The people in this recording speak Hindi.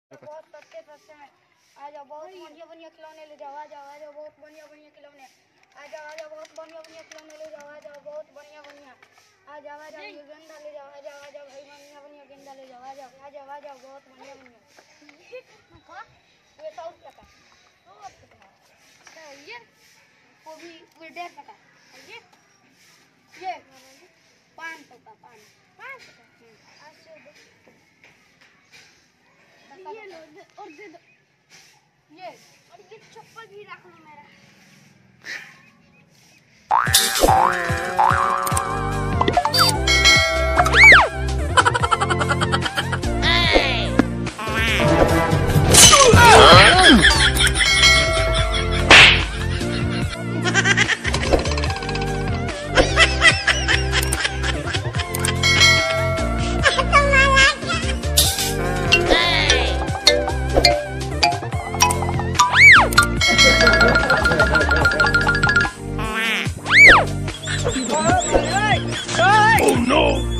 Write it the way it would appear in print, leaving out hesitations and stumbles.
बहुत सस्ते सस्ते में आ जाओ, बहुत बढ़िया बढ़िया खिलौने ले जाओ, आ जाओ बहुत बढ़िया बढ़िया खिलौने, आ जाओ बहुत बढ़िया बढ़िया खिलौने ले जाओ, आ जाओ बहुत बढ़िया बढ़िया, आ जाओ ये गेंदा ले जाओ, आ जाओ भाई बढ़िया बढ़िया गेंदा ले जाओ, आ जाओ बहुत बढ़िया बढ़िया। ये 100 टका, ये वो भी 150 टका, ये 500 का 500 ये लो और दे दो ये, और ये चप्पल भी रख लो मेरा। Oh no!